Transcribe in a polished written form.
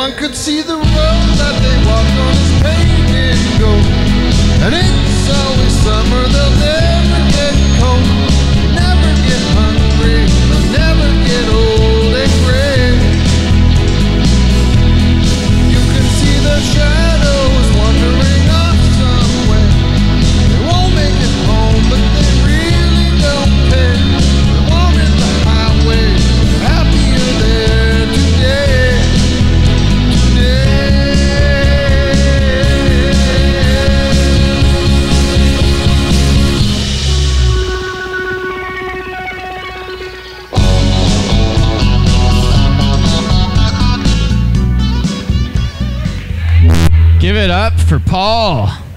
Everyone could see the road that they walked on is painted gold. And it's always summer, they'll never get cold, never get hungry, they'll never get old and gray. You can see the shadows wandering off somewhere. They won't make it home, but they really don't care. They wanted the highway, they're happier there today. Give it up for Paul.